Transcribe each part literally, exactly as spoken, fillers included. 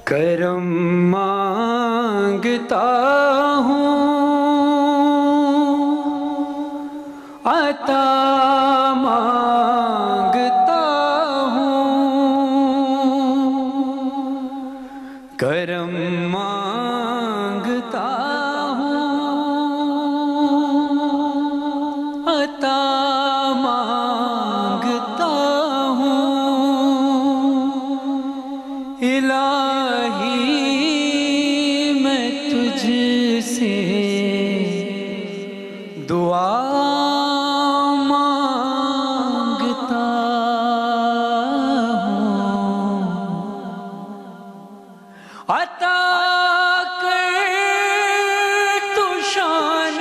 کرم مانگتا ہوں، عطا مانگتا ہوں، کرم مانگتا ہوں، عطا مانگتا ہوں، الہی میں تجھ سے دعا مانگتا ہوں، عطا کر تو شان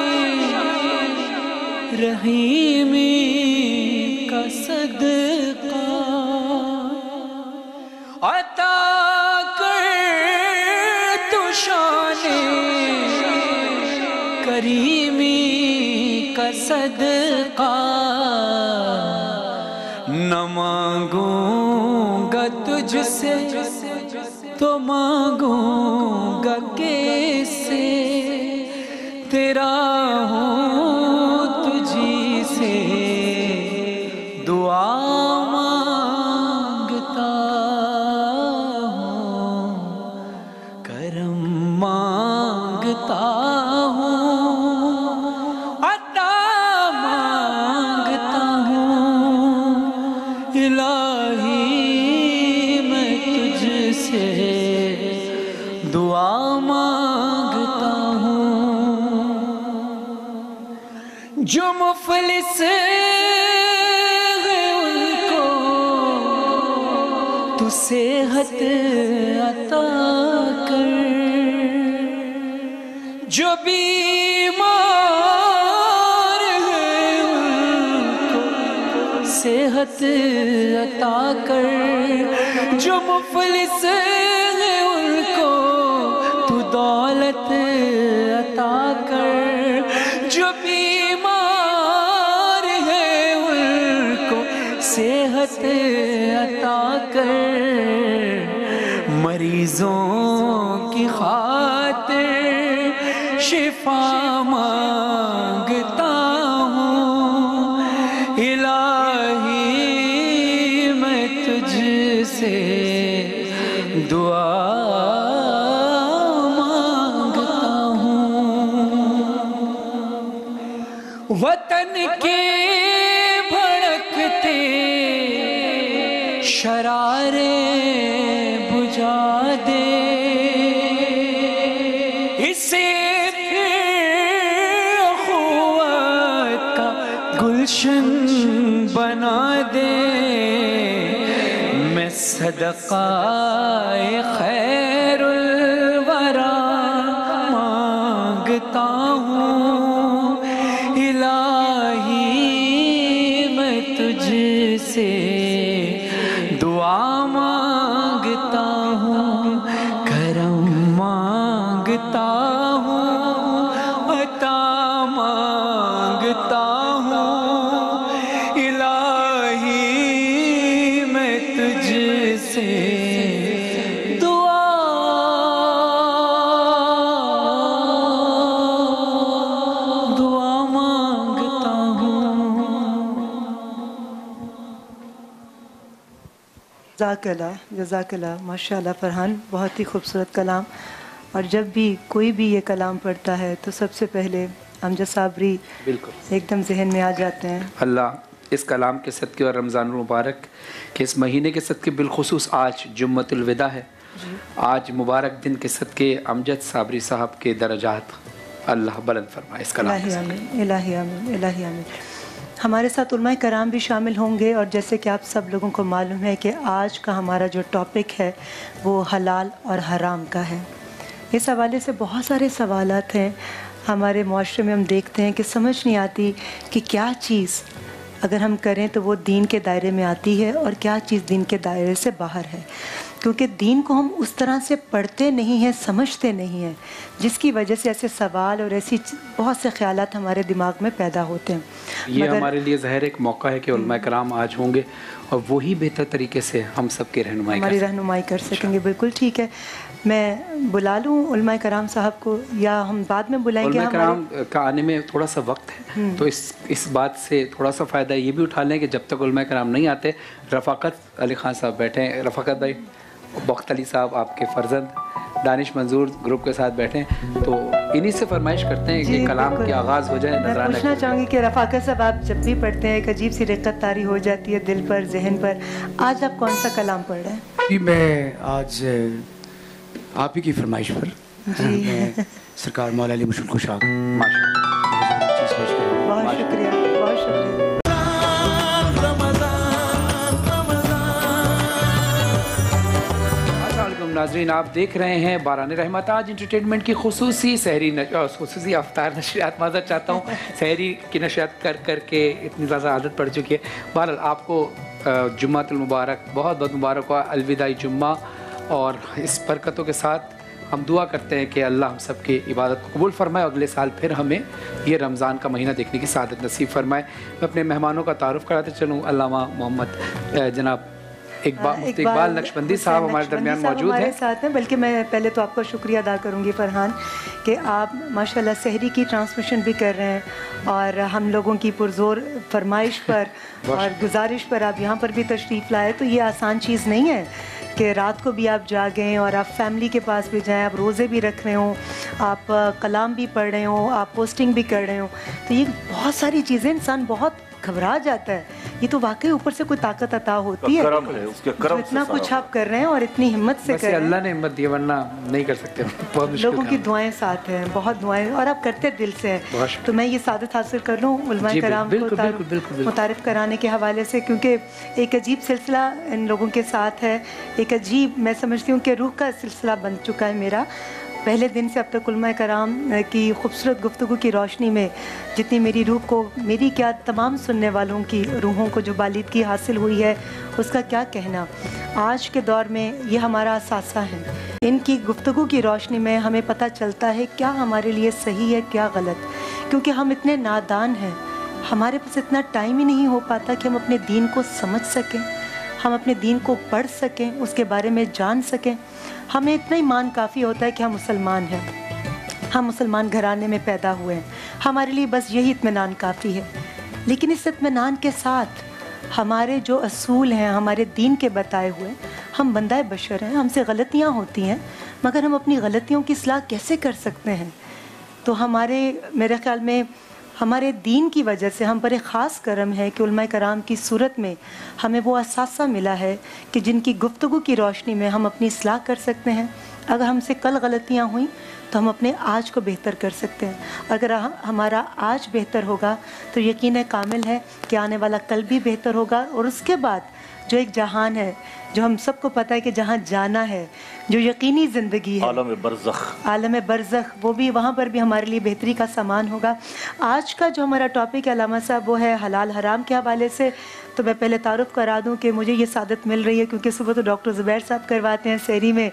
رحیمی کا صدقہ، عطا کر تو شان کریمی کا صدقہ، نہ مانگوں گا تجھ سے تو مانگوں گا کیسے، تیرا ہوں تجھی سے دعا مانگتا ہوں، کرم مانگتا ہوں، عطا مانگتا ہوں، الہی میں تجھ سے دعا مانگتا ہوں، جو مفلس ہیں ان کو تو صحت عطا کر، جو بیمار ہیں ان کو صحت عطا کر، جو مفلس ہیں ان کو تو دولت عطا کر، جو بیمار ہیں ان کو صحت عطا کر، مریضوں کی خاطر شفا مانگتا ہوں، الہی میں تجھ سے دعا مانگتا ہوں، وطن کے بھڑکتے شرارے بجھا دے، اسے پھر اخوت کا گلشن بنا دے، میں صدقہ خیر الورا مانگتا ہوں، الہی میں تجھ سے دعا مانگتا ہوں، کرم مانگتا ہوں، عطا مانگتا ہوں، الہی میں تجھ سے دعا دعا مانگتا ہوں۔ جزاک اللہ جزاک اللہ، ماشاء اللہ فرحان، بہت ہی خوبصورت کلام، اور جب بھی کوئی بھی یہ کلام پڑھتا ہے تو سب سے پہلے امجد صابری بالکل ایک دم ذہن میں آ جاتے ہیں۔ اللہ اس کلام کے صدقے اور رمضان المبارک کے اس مہینے کے صدقے، بالخصوص آج جمعۃ الوداع ہے، آج مبارک دن کے صدقے امجد صابری صاحب کے درجات اللہ بلند فرمائے اس کلام الہی کے آمین، الہی آمین، الہی آمین۔ ہمارے ساتھ علماء کرام بھی شامل ہوں گے، اور جیسے کہ آپ سب لوگوں کو معلوم ہے کہ آج کا ہمارا جو ٹاپک ہے وہ حلال اور حرام کا ہے۔ اس حوالے سے بہت سارے سوالات ہیں ہمارے معاشرے میں، ہم دیکھتے ہیں کہ سمجھ نہیں آتی کہ کیا چیز اگر ہم کریں تو وہ دین کے دائرے میں آتی ہے اور کیا چیز دین کے دائرے سے باہر ہے۔ کیونکہ دین کو ہم اس طرح سے پڑھتے نہیں ہیں، سمجھتے نہیں ہیں، جس کی وجہ سے ایسے سوال اور ایسی بہت سے خیالات ہمارے دماغ میں پیدا ہوتے ہیں. یہ ہمارے لیے ظاہر ایک موقع ہے کہ علماء کرام آج ہوں گے اور وہی بہتر طریقے سے ہم سب کی رہنمائی ہماری رہنمائی کر سکیں گے. بالکل ٹھیک ہے، میں بلا لوں علماء کرام صاحب کو یا ہم بعد میں بلائیں گے؟ علماء کرام کا آنے میں تھوڑا سا وقت ہے، تو اس اس بات سے تھوڑا سا فائدہ یہ بھی اٹھا لیں کہ جب تک علماء کرام نہیں آتے، رفاقت علی خان صاحب بیٹھے ہیں. رفاقت بھائی، بخت علی صاحب آپ کے فرزند دانش منظور گروپ کے ساتھ بیٹھے ہیں، تو انہی سے فرمائش کرتے ہیں کہ کلام کی آغاز ہو جائے. میں پوچھنا چاہوں گی کہ رفاقت صاحب آپ جب بھی پڑھتے ہیں ایک عجیب سی رقت طاری ہو جاتی ہے دل پر، ذہن پر. آج آپ کون سا کلام پڑھ رہے ہیں؟ جی میں آج آپ ہی کی فرمائش پر میں سرکار مولا علی مشکل کشا بہت شکریہ، بہت شکریہ. ناظرین، آپ دیکھ رہے ہیں باران رحمت. آج انٹرٹینمنٹ کی خصوصی سحری خصوصی افطار نشریات، معذرت چاہتا ہوں، سحری کی نشریات کر کر کے اتنی زیادہ عادت پڑ چکی ہے. بہرحال آپ کو جمعۃ المبارک بہت بہت مبارک ہوا، الوداعی جمعہ. اور اس برکتوں کے ساتھ ہم دعا کرتے ہیں کہ اللہ ہم سب کی عبادت کو قبول فرمائے، اگلے سال پھر ہمیں یہ رمضان کا مہینہ دیکھنے کی سعادت نصیب فرمائے. میں اپنے مہمانوں کا تعارف کراتے چلوں. علامہ محمد جناب اقبال اقبال نقشبندی صاحب ہمارے درمیان موجود ہیں. ہمارے ساتھ ہیں. بلکہ میں پہلے تو آپ کا شکریہ ادا کروں گی فرحان کہ آپ ماشاءاللہ سحری کی ٹرانسمیشن بھی کر رہے ہیں اور ہم لوگوں کی پرزور فرمائش پر اور گزارش پر آپ یہاں پر بھی تشریف لائے. تو یہ آسان چیز نہیں ہے کہ رات کو بھی آپ جاگیں اور آپ فیملی کے پاس بھی جائیں، آپ روزے بھی رکھ رہے ہوں، آپ کلام بھی پڑھ رہے ہوں، آپ پوسٹنگ بھی کر رہے ہوں. تو یہ بہت ساری چیزیں، انسان بہت گھبرا جاتا ہے. یہ تو واقعی اوپر سے کوئی طاقت عطا ہوتی ہے، جو اتنا کچھ آپ کر رہے ہیں اور اتنی ہمت سے کر رہے ہیں. اللہ نے ہمت دی، ورنہ نہیں کر سکتے. لوگوں کی دعائیں ساتھ ہیں، بہت دعائیں، اور آپ کرتے دل سے ہیں. تو میں یہ سعادت حاصل کر لوں علماء کرام کو متعارف کرانے کے حوالے سے، کیونکہ ایک عجیب سلسلہ ان لوگوں کے ساتھ ہے. ایک عجیب، میں سمجھتی ہوں کہ روح کا سلسلہ بن چکا ہے میرا. پہلے دن سے اب تک علماء کرام کی خوبصورت گفتگو کی روشنی میں جتنی میری روح کو، میری کیا تمام سننے والوں کی روحوں کو جو بالیدگی حاصل ہوئی ہے اس کا کیا کہنا. آج کے دور میں یہ ہمارا اثاثہ ہے. ان کی گفتگو کی روشنی میں ہمیں پتہ چلتا ہے کیا ہمارے لیے صحیح ہے، کیا غلط. کیونکہ ہم اتنے نادان ہیں، ہمارے پاس اتنا ٹائم ہی نہیں ہو پاتا کہ ہم اپنے دین کو سمجھ سکیں، ہم اپنے دین کو پڑھ سکیں، اس کے بارے میں جان سکیں. ہمیں اتنا ایمان کافی ہوتا ہے کہ ہم مسلمان ہیں، ہم مسلمان گھرانے میں پیدا ہوئے ہیں، ہمارے لیے بس یہی اطمینان کافی ہے. لیکن اس اطمینان کے ساتھ ہمارے جو اصول ہیں ہمارے دین کے بتائے ہوئے، ہم بندہ بشر ہیں، ہم سے غلطیاں ہوتی ہیں، مگر ہم اپنی غلطیوں کی اصلاح کیسے کر سکتے ہیں؟ تو ہمارے میرے خیال میں ہمارے دین کی وجہ سے ہم پر ایک خاص کرم ہے کہ علماء کرام کی صورت میں ہمیں وہ اثاثہ ملا ہے کہ جن کی گفتگو کی روشنی میں ہم اپنی اصلاح کر سکتے ہیں. اگر ہم سے کل غلطیاں ہوئیں تو ہم اپنے آج کو بہتر کر سکتے ہیں. اگر ہمارا آج بہتر ہوگا تو یقین کامل ہے کہ آنے والا کل بھی بہتر ہوگا. اور اس کے بعد جو ایک جہان ہے، جو ہم سب کو پتہ ہے کہ جہاں جانا ہے، جو یقینی زندگی ہے، عالم برزخ، عالم برزخ، وہ بھی وہاں پر بھی ہمارے لیے بہتری کا سامان ہوگا. آج کا جو ہمارا ٹاپک ہے علامہ صاحب وہ ہے حلال حرام کے حوالے سے. تو میں پہلے تعارف کرا دوں کہ مجھے یہ سعادت مل رہی ہے کیونکہ صبح تو ڈاکٹر زبیر صاحب کرواتے ہیں سحری میں،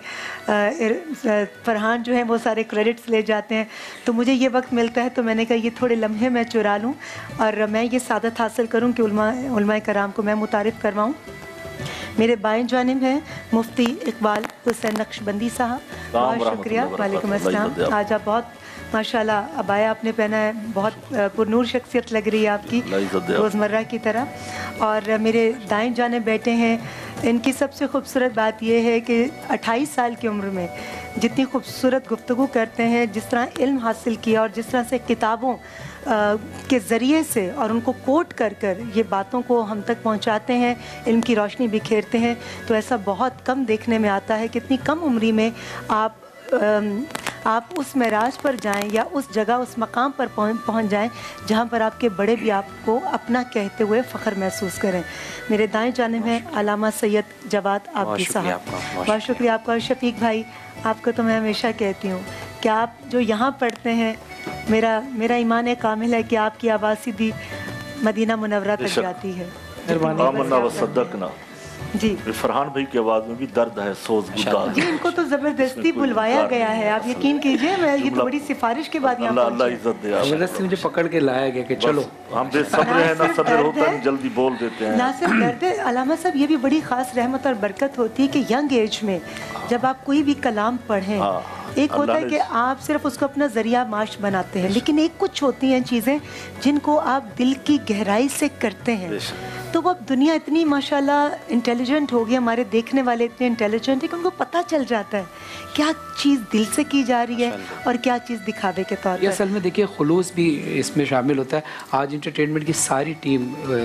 فرحان جو ہیں وہ سارے کریڈٹس لے جاتے ہیں، تو مجھے یہ وقت ملتا ہے تو میں نے کہا یہ تھوڑے لمحے میں چرا لوں اور میں یہ سعادت حاصل کروں کہ علماء علماء کرام کو میں متعارف کرواؤں. میرے بائیں جانب ہیں مفتی اقبال حسین نقشبندی صاحب. بہت شکریہ. وعلیکم السلام. آج آپ بہت ماشاءاللہ عبایا آپ نے پہنا ہے، بہت پرنور شخصیت لگ رہی ہے آپ کی روزمرہ کی طرح. اور میرے دائیں جانب بیٹھے ہیں، ان کی سب سے خوبصورت بات یہ ہے کہ اٹھائیس سال کی عمر میں جتنی خوبصورت گفتگو کرتے ہیں، جس طرح علم حاصل کیا اور جس طرح سے کتابوں کے ذریعے سے اور ان کو کوٹ کر کر یہ باتوں کو ہم تک پہنچاتے ہیں، علم کی روشنی بکھیرتے ہیں، تو ایسا بہت کم دیکھنے میں آتا ہے کہ اتنی کم عمری میں آپ آپ اس معراج پر جائیں یا اس جگہ اس مقام پر پہنچ جائیں جہاں پر آپ کے بڑے بھی آپ کو اپنا کہتے ہوئے فخر محسوس کریں. میرے دائیں جانب ہیں علامہ سید جواد آبدی صاحب. بہت شکریہ آپ کا. اور شفیق بھائی، آپ کو تو میں ہمیشہ کہتی ہوں کہ آپ جو یہاں پڑھتے ہیں، میرا میرا ایمان کامل ہے کہ آپ کی آواز سیدھی مدینہ منورہ تک جاتی ہے. जी फरहान भाई की आवाज में भी दर्द है, सोज गुदार। जी इनको तो जबरदस्ती बुलवाया गया है, आप यकीन कीजिए, मैं ये तो बड़ी सिफारिश के बाद यहाँ अल्लाह अल्लाह पहुंची। इज्जत दे। जबरदस्ती मुझे पकड़ के लाया गया कि चलो हम बेसब्र हैं ना, सिर्फ सब्र दर्द होता है, है जल्दी बोल देते हैं। ना सिर्फ दर्द है अलामा साहब, ये भी बड़ी ख़ास रहमत और बरकत होती है कि यंग एज में जब आप कोई भी कलाम पढ़ें, एक होता है कि आप सिर्फ उसको अपना ज़रिया माश बनाते हैं, लेकिन एक कुछ होती हैं चीज़ें जिनको आप दिल की गहराई से करते हैं। तो वो अब दुनिया इतनी माशाल्लाह इंटेलिजेंट हो गई, हमारे देखने वाले इतने इंटेलिजेंट है कि उनको पता चल जाता है क्या चीज़ दिल से की जा रही है और क्या चीज़ दिखावे के तौर ये पर। असल में देखिए खुलूस भी इसमें शामिल होता है। आज इंटरटेनमेंट की सारी टीम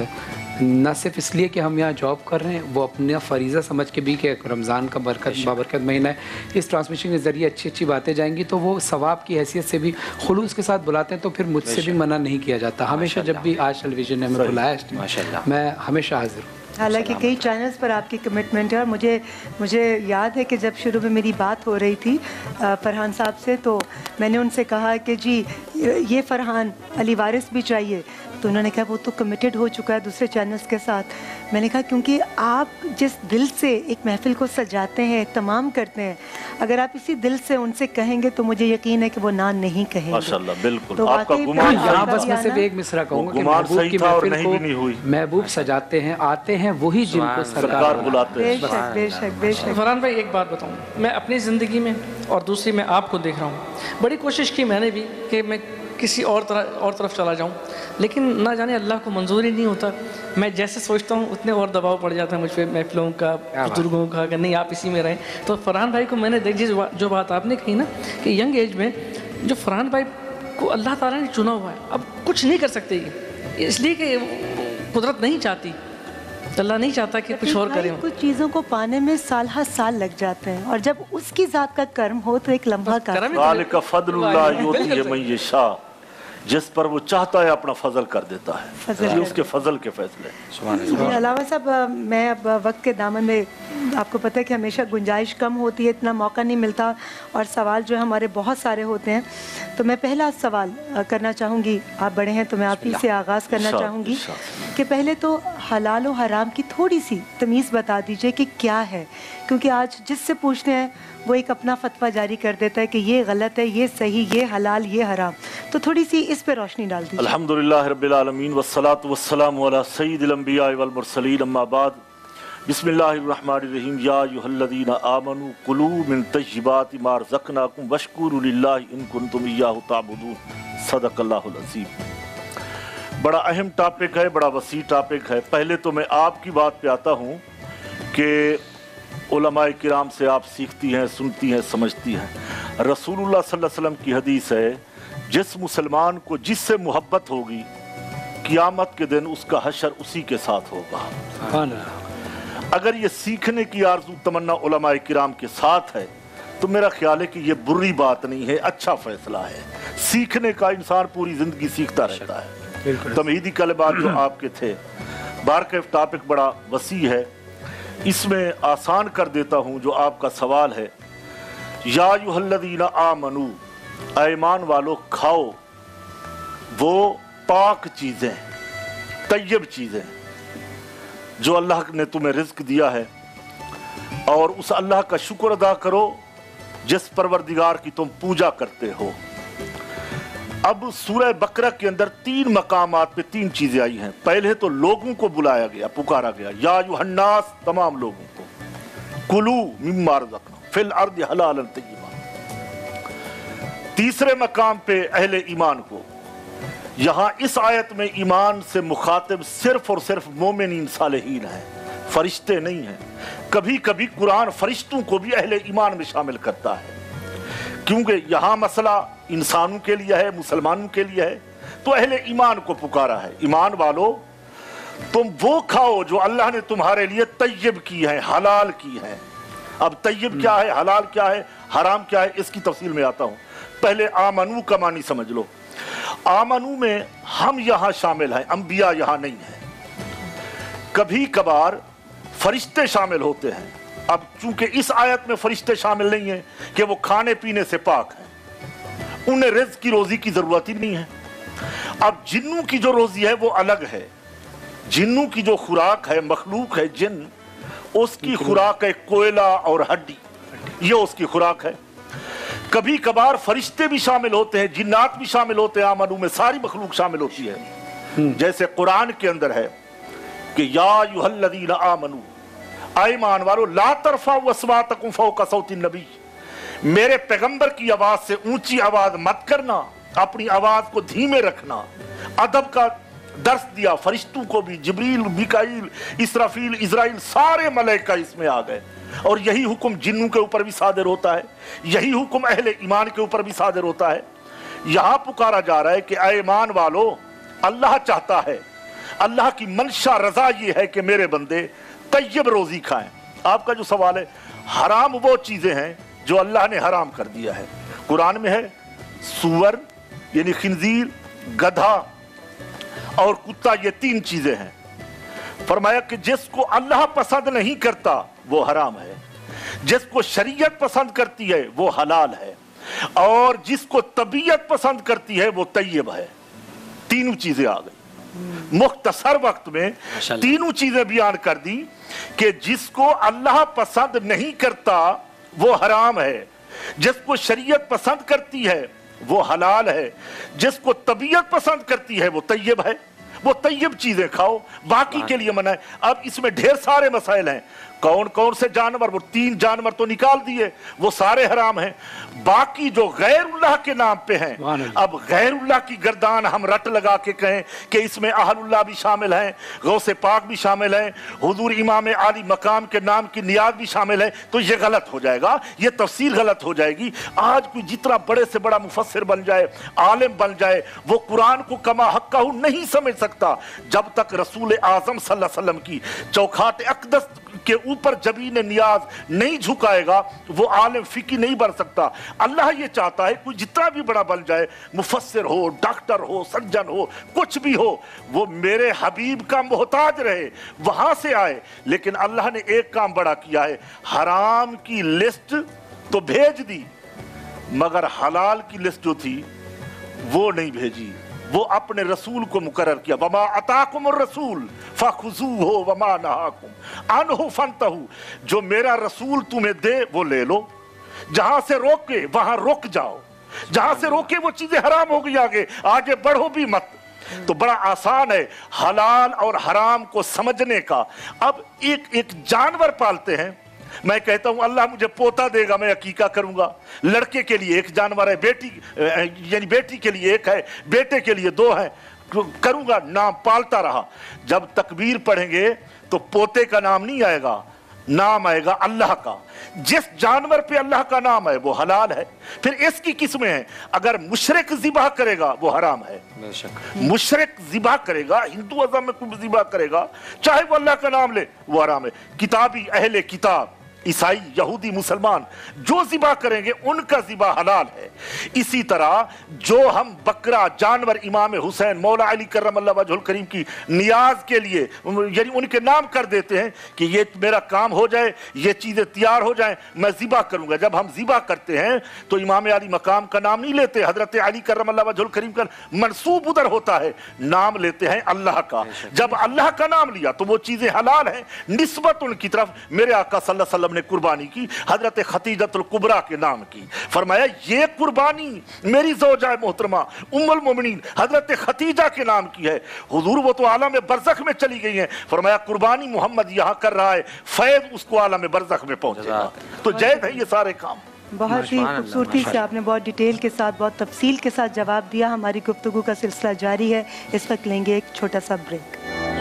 न सिर्फ इसलिए कि हम यहाँ जॉब कर रहे हैं, वो अपना फरीज़ा समझ के भी कि रमज़ान का बरकत बाबरकत महीना है, इस ट्रांसमिशन के ज़रिए अच्छी अच्छी बातें जाएंगी, तो वो सवाब की हैसियत से भी खुलूस के साथ बुलाते हैं। तो फिर मुझसे भी मना नहीं किया जाता। हमेशा जब भी आज टेलीविज़न ने हमें बुलाया, मैं हमेशा हाजिर हूँ। हालांकि कई चैनल्स पर आपकी कमिटमेंट है, और मुझे मुझे याद है कि जब शुरू में मेरी बात हो रही थी फरहान साहब से, तो मैंने उनसे कहा कि जी ये फरहान अली वारिस भी चाहिए, तो उन्होंने कहा वो तो कमिटेड हो चुका है दूसरे चैनल्स के साथ। मैंने कहा क्योंकि आप जिस दिल से एक महफिल को सजाते हैं, तमाम करते हैं, अगर आप इसी दिल से उनसे कहेंगे तो मुझे यकीन है कि वो ना नहीं कहेंगे। माशाल्लाह, बिल्कुल। तो आपका वाकई गुमान फिर यहाँ आपका बस मैं भी सिर्फ आना- एक मिसरा कहूँगा कि गुमान महबूब सही की था और महफिल नहीं भी नहीं हुई। को महबूब सजाते हैं, आते हैं वही जिनको सरकार सरकार बुलाते हैं। बेशक बेशक बेशक। फरहान भाई एक बात बताऊं, मैं अपनी ज़िंदगी में और दूसरी मैं आपको देख रहा हूँ, बड़ी कोशिश की मैंने भी कि मैं किसी और तरह और तरफ चला जाऊं, लेकिन ना जाने अल्लाह को मंजूर ही नहीं होता। मैं जैसे सोचता हूँ उतने और दबाव पड़ जाता है मुझ पर, महफिलों का, बुजुर्गों का, कि नहीं आप इसी में रहें। तो फरहान भाई को मैंने देख, जिस जो बात आपने कही ना कि यंग एज में जो फरहान भाई को अल्लाह ताला ने चुना हुआ है, अब कुछ नहीं कर सकते ये, इसलिए कि कुदरत नहीं चाहती, अल्लाह नहीं चाहता कि कुछ और करें। कुछ चीज़ों को पाने में साल हर साल लग जाते हैं, और जब उसकी ज़ात का कर्म हो तो एक लम्हा का ज़ालिका फ़ज़्लुल्लाह युतीहि मन यशा, जिस पर वो चाहता है अपना फजल कर देता है, फजल ये कर उसके फजल के फैसले। इसके अलावा साहब मैं अब वक्त के दामन में, आपको पता है कि हमेशा गुंजाइश कम होती है, इतना मौका नहीं मिलता, और सवाल जो है हमारे बहुत सारे होते हैं। तो मैं पहला सवाल करना चाहूँगी, आप बड़े हैं तो मैं आप ही से आगाज़ करना चाहूँगी कि पहले तो हलाल और हराम की थोड़ी सी तमीज़ बता दीजिए कि क्या है, क्योंकि आज जिससे पूछते हैं वो एक अपना फतवा जारी कर देता है कि ये गलत है, ये सही, ये हलाल, ये हराम। तो थोड़ी सी इस पे रोशनी डाल दीजिए। अल्हम्दुलिल्लाह रब्बिल आलमीन वस्सलातु वस्सलामु अला सय्यिदिल अंबिया वल मुरसलीन, अम्मा बाद, बिस्मिल्लाहिर रहमानिर रहीम। या अय्युहल्लज़ीना आमनू कुलू मिन तय्यिबाति मा रज़क़नाकुम वश्कुरू लिल्लाहि इन कुंतुम इय्याहु ताबुदून। सदक़ल्लाहुल अज़ीम। बड़ा अहम टॉपिक है, बड़ा वसी टॉपिक है। पहले तो मैं आपकी बात पे आता हूँ कि उलमाए किराम से आप सीखती हैं, सुनती हैं, समझती हैं। रसूलुल्लाह सल्लल्लाहु अलैहि वसल्लम की हदीस है, जिस मुसलमान को जिससे मोहब्बत होगी क़यामत के दिन उसका हशर उसी के साथ होगा। अगर ये सीखने की आरज़ू तमन्ना उलमाए किराम के साथ है तो मेरा ख्याल है कि ये बुरी बात नहीं है, अच्छा फैसला है। सीखने का इंसान पूरी ज़िंदगी सीखता रहता है। तमहीदी कलमात जो आपके थे, बार का टॉपिक बड़ा वसी है, इसमें आसान कर देता हूँ जो आपका सवाल है। या अय्युहल्लज़ीना आमनू, ईमान वालों खाओ वो पाक चीज़ें, तय्यब चीज़ें जो अल्लाह ने तुम्हें रिज़्क दिया है, और उस अल्लाह का शुक्र अदा करो जिस परवरदिगार की तुम पूजा करते हो। अब सूरह बकरा के अंदर तीन मकामात पे तीन चीजें आई हैं। पहले तो लोगों को बुलाया गया, पुकारा गया, या अय्युहन्नास, तमाम लोगों को, कुलू मिम्मा रज़क़ना फिल अर्दि हलालन तय्यबा। तीसरे मकाम पे अहले ईमान को, यहाँ इस आयत में ईमान से मुखातिब सिर्फ और सिर्फ मोमिनीन सालेहीन है, फरिश्ते नहीं हैं। कभी कभी कुरान फरिश्तों को भी अहले ईमान में शामिल करता है, क्योंकि यहाँ मसला इंसानों के लिए है, मुसलमानों के लिए है, तो अहले ईमान को पुकारा है। ईमान वालों, तुम वो खाओ जो अल्लाह ने तुम्हारे लिए तय्यब की है, हलाल की है। अब तय्यब क्या है, हलाल क्या है, हराम क्या है, इसकी तफसील में आता हूँ। पहले आमनू का मानी समझ लो। आमनू में हम यहाँ शामिल हैं, अंबिया यहाँ नहीं है। कभी कभार फरिश्ते शामिल होते हैं। अब चूंकि इस आयत में फरिश्ते शामिल नहीं हैं कि वो खाने पीने से पाक हैं, उन्हें रिज़्क की रोजी की जरूरत ही नहीं है। अब जिन्नों की जो रोजी है वो अलग है। जिन्नों की जो खुराक है, मखलूक है जिन, उसकी खुराक है कोयला और हड्डी, ये उसकी खुराक है। कभी कभार फरिश्ते भी शामिल होते हैं, जिन्नात भी शामिल होते हैं, आमनू में सारी मखलूक शामिल होती है। जैसे कुरान के अंदर है कि या अय्युहल्लज़ीना आमनू, ऐ ईमान वालो, ला तरफ़अू अस्वातकुम फ़ौक़ सौतिन नबी, मेरे पैगंबर की आवाज से ऊंची आवाज मत करना, अपनी आवाज को धीमे रखना। अदब का दर्स दिया फरिश्तों को भी, जिब्रील, मिकाईल, इसराफील, इज़राइल, सारे मलाइका इसमें आ गए। और यही हुक्म जिन्नों के ऊपर भी सादिर होता है, यही हुक्म अहले ईमान के ऊपर भी सादिर होता है। यहां पुकारा जा रहा है कि ऐ ईमान वालो, अल्लाह चाहता है, अल्लाह की मंशा रजा ये है कि मेरे बंदे तैयब रोजी खाएं। आपका जो सवाल है, हराम वो चीजें हैं जो अल्लाह ने हराम कर दिया है। कुरान में है सूअर यानी खिंजीर, गधा और कुत्ता, ये तीन चीजें हैं। फरमाया कि जिसको अल्लाह पसंद नहीं करता वो हराम है, जिसको शरीयत पसंद करती है वो हलाल है, और जिसको तबीयत पसंद करती है वो तैयब है। तीनों चीजें आ गई मुख्तसर वक्त में, तीनों चीजें बयान कर दी कि जिसको अल्लाह पसंद नहीं करता वो हराम है, जिसको शरीयत पसंद करती है वो हलाल है, जिसको तबीयत पसंद करती है वो तैयब है। वो तैयब चीजें खाओ, बाकी के लिए मना है। अब इसमें ढेर सारे मसाइल हैं। कौन कौन से जानवर, वो तीन जानवर तो निकाल दिए, वो सारे हराम हैं। बाकी जो गैरुल्लाह के नाम पे हैं, अब गैरुल्लाह की गर्दान हम रट लगा के कहें कि इसमें अहलुल्लाह भी शामिल हैं, गौसे पाक भी शामिल हैं, हुजूर इमाम आली मकाम के नाम की नियाज भी शामिल है, तो ये गलत हो जाएगा, ये तफसीर गलत हो जाएगी। आज कोई जितना बड़े से बड़ा मुफस्सिर बन जाए, आलिम बन जाए, वो कुरान को कमा हक्काहू नहीं समझ सकता जब तक रसूल आजम सल्लल्लाहु अलैहि वसल्लम की चौखाट अक़दस के ऊपर जबीन नियाज नहीं झुकाएगा, वो आलिम फिकी नहीं बन सकता। अल्लाह ये चाहता है कोई जितना भी बड़ा बन जाए, मुफस्सिर हो, डॉक्टर हो, सर्जन हो, कुछ भी हो, वो मेरे हबीब का मोहताज रहे, वहां से आए। लेकिन अल्लाह ने एक काम बड़ा किया है, हराम की लिस्ट तो भेज दी, मगर हलाल की लिस्ट जो थी वो नहीं भेजी। वो अपने रसूल को मुकर्रर किया, वमा अताकुमुर रसूल फखुज़ूहु वमा नहाकुम अन्हु फंतहू, जो मेरा रसूल तुम्हें दे वो ले लो, जहां से रोके वहां रुक जाओ, जहां से रोके वो चीजें हराम हो गई, आगे आगे बढ़ो भी मत। तो बड़ा आसान है हलाल और हराम को समझने का। अब एक एक जानवर पालते हैं, मैं कहता हूं अल्लाह मुझे पोता देगा, मैं अकीका करूंगा। लड़के के लिए एक जानवर है, बेटी यानी बेटी के लिए एक है, बेटे के लिए दो है, करूंगा, नाम पालता रहा। जब तकबीर पढ़ेंगे तो पोते का नाम नहीं आएगा, नाम आएगा अल्लाह का। जिस जानवर पे अल्लाह का नाम है वो हलाल है। फिर इसकी किस्में हैं, अगर मुशरिक ज़िबा करेगा वो हराम है। मुशरिक ज़िबा करेगा, हिंदू अज़म में कोई ज़िबा करेगा, चाहे वो अल्लाह का नाम ले, वो हराम है। किताबी अहले किताब, ईसाई, यहूदी, मुसलमान जो ज़िबा करेंगे उनका ज़िबा हलाल है। इसी तरह जो हम बकरा जानवर इमाम हुसैन मौला अली करमल्लाहु वजहुल करीम की नियाज के लिए यानी उनके नाम कर देते हैं कि ये मेरा काम हो जाए, ये चीज़ें तैयार हो जाएं, मैं ज़िबा करूंगा। जब हम ज़िबा करते हैं तो इमाम अली मकाम का नाम नहीं लेते, हजरत अली करमल्लाहु वजहुल करीम का मनसूब उधर होता है, नाम लेते हैं अल्लाह का। जब अल्लाह का नाम लिया तो वो चीज़ें हलाल हैं निस्बत उनकी तरफ। मेरे आका सल्लल्लाहु अलैहि वसल्लम ने कुर्बानी की हजरत खतीजतुल कुबरा के नाम की, फरमाया ये कुर्बानी मेरी ज़ौजा मोहतरमा उम्मुल मोमिनीन हजरत खतीजा के नाम की है। हुजूर वो तो आलम बरज़ख में चली गई हैं, फरमाया कुर्बानी मोहम्मद यहाँ कर रहा है, फैज़ उसको आलम बरज़ख में पहुंचेगा। तो जैद है ये सारे काम। बहुत ही खूबसूरती से आपने बहुत डिटेल के साथ, बहुत तफसील के साथ जवाब दिया। हमारी गुफ्तगू का सिलसिला जारी है, इस वक्त लेंगे एक छोटा सा ब्रेक।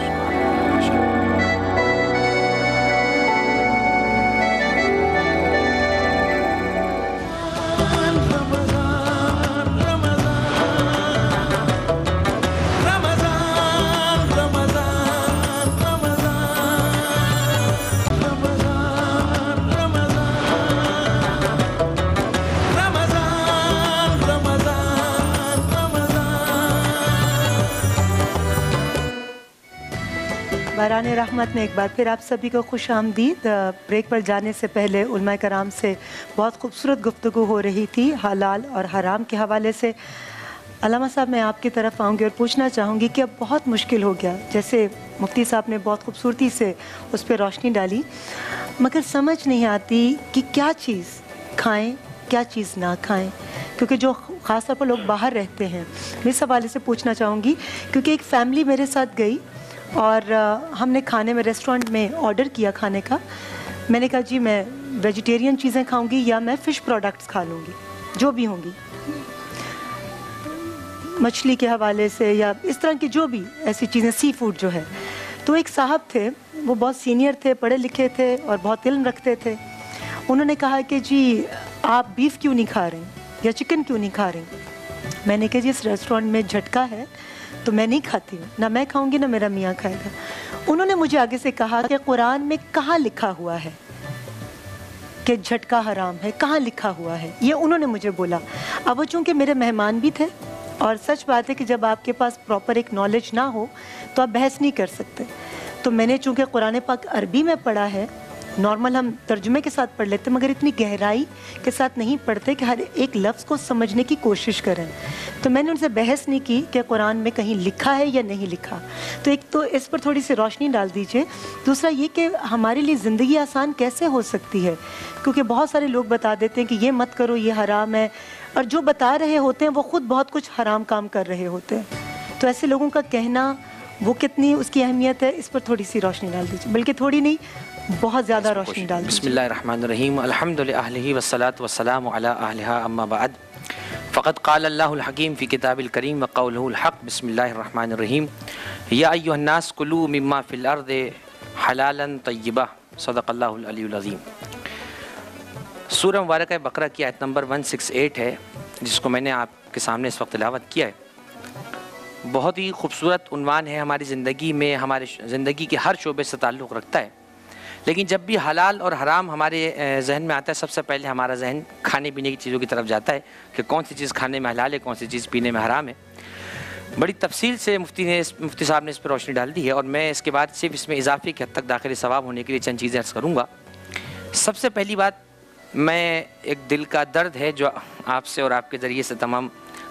बहरान रहमत में एक बार फिर आप सभी को खुश आमदीद। ब्रेक पर जाने से पहले उलमा कराम से बहुत खूबसूरत गुफ्तगू हो रही थी हलाल और हराम के हवाले से। علامہ صاحب میں آپ کی طرف آؤں گی اور پوچھنا چاہوں گی کہ اب بہت مشکل ہو گیا، جیسے مفتی صاحب نے بہت خوبصورتی سے اس پہ روشنی ڈالی، مگر سمجھ نہیں آتی کہ کیا چیز کھائیں کیا چیز نہ کھائیں، کیونکہ جو خاص طور پر لوگ باہر رہتے ہیں، میں اس حوالے سے پوچھنا چاہوں گی کیونکہ ایک فیملی میرے ساتھ گئی اور ہم نے کھانے میں ریسٹورنٹ میں آرڈر کیا کھانے کا، میں نے کہا جی میں ویجیٹیرین چیزیں کھاؤں گی یا میں فش پروڈکٹس کھا لوں گی جو بھی ہوں گی، مچھلی کے حوالے سے یا اس طرح کی جو بھی ایسی چیزیں، سی فوڈ جو ہے۔ تو ایک صاحب تھے، وہ بہت سینئر تھے، پڑھے لکھے تھے اور بہت علم رکھتے تھے، انہوں نے کہا کہ جی آپ بیف کیوں نہیں کھا رہے ہیں یا چکن کیوں نہیں کھا رہے ہیں؟ میں نے کہا جی اس ریسٹورنٹ میں جھٹکا ہے تو میں نہیں کھاتی ہوں، نہ میں کھاؤں گی نہ میرا میاں کھائے گا۔ انہوں نے مجھے آگے سے کہا کہ قرآن میں کہاں لکھا ہوا ہے کہ جھٹکا حرام ہے، کہاں لکھا ہوا ہے، یہ انہوں نے مجھے بولا۔ اب وہ چونکہ میرے مہمان بھی تھے اور سچ بات ہے کہ جب آپ کے پاس پراپر ایک نالج نہ ہو تو آپ بحث نہیں کر سکتے، تو میں نے چونکہ قرآن پاک عربی میں پڑھا ہے، نارمل ہم ترجمے کے ساتھ پڑھ لیتے مگر اتنی گہرائی کے ساتھ نہیں پڑھتے کہ ہر ایک لفظ کو سمجھنے کی کوشش کریں، تو میں نے ان سے بحث نہیں کی کہ قرآن میں کہیں لکھا ہے یا نہیں لکھا۔ تو ایک تو اس پر تھوڑی سی روشنی ڈال دیجئے، دوسرا یہ کہ ہمارے لیے زندگی آسان کیسے ہو سکتی ہے، کیونکہ بہت سارے لوگ بتا دیتے ہیں کہ یہ مت کرو یہ حرام ہے، اور جو بتا رہے ہوتے ہیں وہ خود بہت کچھ حرام کام کر رہے ہوتے ہیں، تو ایسے لوگوں کا کہنا وہ کتنی اس کی اہمیت ہے، اس پر تھوڑی سی روشنی ڈال دیجیے، بلکہ تھوڑی نہیں بہت زیادہ روشنی ڈال دیجیے۔ بسم اللہ الرحمن الرحیم، الحمد للہ والصلاة والسلام علی اہلہا، اما بعد فقد قال اللہ الحکیم فی کتاب الکریم وقولہ الحق۔ بسم اللہ الرحمن الرحیم، یا ایہا الناس کلوا مما فی الارض حلالا طیبا، صدق اللہ العلی العظیم۔ سورہ مبارکہ بقرہ کی آیت نمبر ایک سو اڑسٹھ ہے، جس کو میں نے آپ کے سامنے اس وقت تلاوت کیا ہے۔ بہت ہی خوبصورت عنوان ہے، ہماری زندگی میں ہمارے زندگی کے ہر شعبے سے تعلق رکھتا ہے، لیکن جب بھی حلال اور حرام ہمارے ذہن میں آتا ہے، سب سے پہلے ہمارا ذہن کھانے پینے کی چیزوں کی طرف جاتا ہے کہ کون سی چیز کھانے میں حلال ہے، کون سی چیز پینے میں حرام ہے۔ بڑی تفصیل سے مفتی نے مفتی صاحب نے اس پہ روشنی ڈال دی ہے، اور میں اس کے بعد صرف اس میں اضافی کی حد تک داخل ثواب ہونے کے لیے چند چیزیں عرض کروں گا۔ سب سے پہلی بات، میں ایک دل کا درد ہے جو آپ سے اور آپ کے ذریعے سے تمام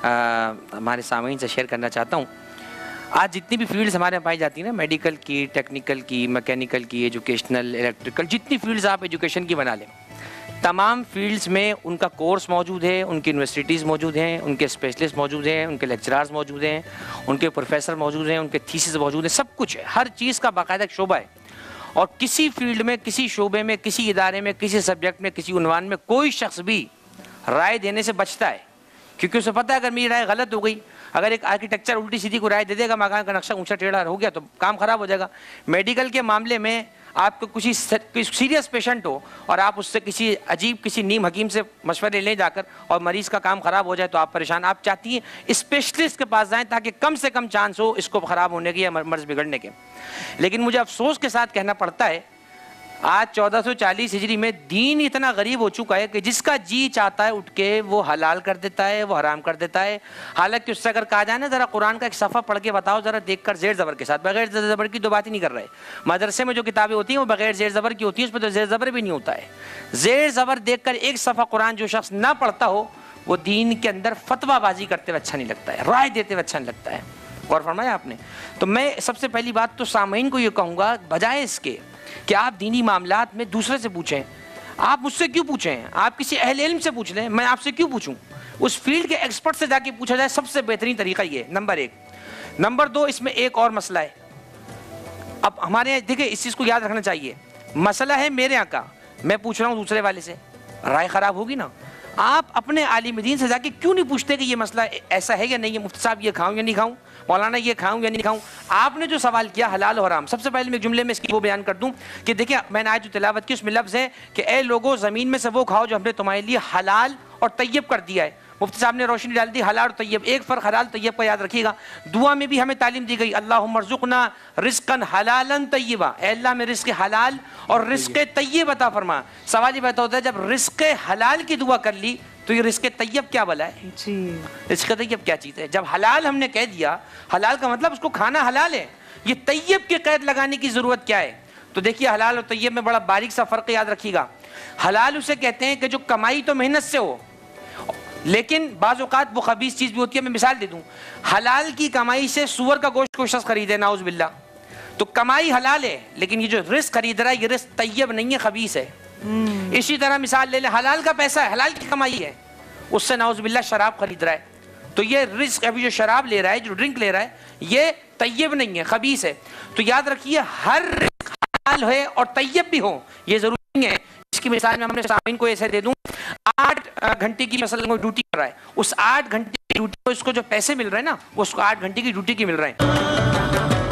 ہمارے سامعین سے شیئر کرنا چاہتا ہوں۔ آج جتنی بھی فیلڈز ہمارے پائی جاتی ہیں نا، میڈیکل کی، ٹیکنیکل کی، میکینیکل کی، ایجوکیشنل، الیکٹریکل، جتنی فیلڈز آپ ایجوکیشن کی بنا لیں، تمام فیلڈز میں ان کا کورس موجود ہے، ان کی یونیورسٹیز موجود ہیں، ان کے اسپیشلسٹ موجود ہیں، ان کے لیکچرارز موجود ہیں، ان کے پروفیسر موجود ہیں، ان کے تھیسز موجود ہیں، سب کچھ ہے، ہر چیز کا باقاعدہ ایک شعبہ ہے۔ اور کسی فیلڈ میں، کسی شعبے میں، کسی ادارے میں، کسی سبجیکٹ میں، کسی عنوان میں کوئی شخص بھی رائے دینے سے بچتا ہے، کیونکہ اسے پتہ ہے اگر میری رائے غلط ہو گئی، اگر ایک آرکیٹیکچر الٹی سیدھی کو رائے دے دے گا، مکان کا نقشہ اونچا ٹیڑھا ہو گیا تو کام خراب ہو جائے گا۔ میڈیکل کے معاملے میں آپ کو کسی سیریس پیشنٹ ہو اور آپ اس سے کسی عجیب کسی نیم حکیم سے مشورے لے جا کر اور مریض کا کام خراب ہو جائے تو آپ پریشان، آپ چاہتی ہیں اسپیشلسٹ کے پاس جائیں تاکہ کم سے کم چانس ہو اس کو خراب ہونے کے یا مرض بگڑنے کے۔ لیکن مجھے افسوس کے ساتھ کہنا پڑتا ہے، آج چودہ سو چالیس ہجری میں دین اتنا غریب ہو چکا ہے کہ جس کا جی چاہتا ہے اٹھ کے وہ حلال کر دیتا ہے، وہ حرام کر دیتا ہے۔ حالانکہ اس سے اگر کہا جائے نا ذرا قرآن کا ایک صفحہ پڑھ کے بتاؤ ذرا، دیکھ کر زیر زبر کے ساتھ، بغیر زیر زبر کی تو بات ہی نہیں کر رہے۔ مدرسے میں جو کتابیں ہوتی ہیں وہ بغیر زیر زبر کی ہوتی ہیں، اس میں تو زیر زبر بھی نہیں ہوتا ہے۔ زیر زبر دیکھ کر ایک صفحہ قرآن جو شخص نہ پڑھتا ہو، وہ دین کے اندر فتویٰ بازی کرتے ہوئے اچھا نہیں لگتا ہے، رائے دیتے ہوئے اچھا نہیں لگتا ہے۔ غور فرمایا آپ نے؟ تو میں سب سے پہلی بات تو سامعین کو یہ کہوں گا، بجائے اس کے کہ آپ دینی معاملات میں دوسرے سے پوچھیں، آپ مجھ سے کیوں پوچھیں؟ آپ کسی اہل علم سے پوچھ لیں، میں آپ سے کیوں پوچھوں؟ اس فیلڈ کے ایکسپرٹ سے جا کے پوچھا جائے، سب سے بہترین طریقہ یہ ہے، نمبر ایک۔ نمبر دو، اس میں ایک اور مسئلہ ہے۔ اب ہمارے یہاں دیکھیں، اس چیز کو یاد رکھنا چاہیے، مسئلہ ہے میرے یہاں کا، میں پوچھ رہا ہوں دوسرے والے سے، رائے خراب ہوگی نا۔ آپ اپنے عالم دین سے جا کے کیوں نہیں پوچھتے کہ یہ مسئلہ ایسا ہے یا نہیں ہے، مفتی صاحب یہ کھاؤں یا نہیں کھاؤں، مولانا یہ کھاؤں یا نہیں کھاؤں؟ آپ نے جو سوال کیا حلال و حرام، سب سے پہلے میں ایک جملے میں اس کی وہ بیان کر دوں کہ دیکھیں، میں نے آج جو تلاوت کی اس میں لفظ ہے کہ اے لوگوں زمین میں سے وہ کھاؤ جو ہم نے تمہارے لیے حلال اور طیب کر دیا ہے۔ مفتی صاحب نے روشنی ڈال دی حلال اور طیب، ایک فرق حلال طیب کا یاد رکھیے گا۔ دعا میں بھی ہمیں تعلیم دی گئی، اللہم ارزقنا رزقا حلالا طیبا، اے اللہ میں رزق حلال اور رزق طیب عطا فرما۔ سوال یہ پیدا ہوتا ہے جب رزق حلال کی دعا کر لی تو یہ رزق طیب کیا بلا ہے؟ جی رزق طیب کیا چیز ہے؟ جب حلال ہم نے کہہ دیا، حلال کا مطلب اس کو کھانا حلال ہے، یہ طیب کی قید لگانے کی ضرورت کیا ہے؟ تو دیکھیے حلال اور طیب میں بڑا باریک سا فرق یاد رکھیے گا۔ حلال اسے کہتے ہیں کہ جو کمائی تو محنت سے ہو، لیکن بعض اوقات وہ خبیث چیز بھی ہوتی ہے. میں مثال دے دوں, حلال کی کمائی سے سور کا گوشت کوئی شخص خریدے نعوذ باللہ, تو کمائی حلال ہے, لیکن یہ جو رزق خرید رہا ہے یہ رزق طیب نہیں ہے, خبیث ہے. اسی طرح مثال لے لیں, حلال کا پیسہ ہے, حلال کی کمائی ہے, اس سے نعوذ باللہ شراب خرید رہا ہے, تو یہ رزق ابھی جو شراب لے رہا ہے, جو ڈرنک لے رہا ہے, یہ طیب نہیں ہے, خبیث ہے. تو یاد رکھیے ہر رزق حلال ہے اور طیب بھی ہو یہ ضروری نہیں ہے. اس کی مثال میں ہم نے سامعین کو ایسے دے دوں, آٹھ گھنٹے کی مثلا ڈیوٹی کر رہا ہے, اس آٹھ گھنٹے کی ڈیوٹی کو اس کو جو پیسے مل رہے ہیں نا, وہ اس کو آٹھ گھنٹے کی ڈیوٹی کی مل رہے ہیں.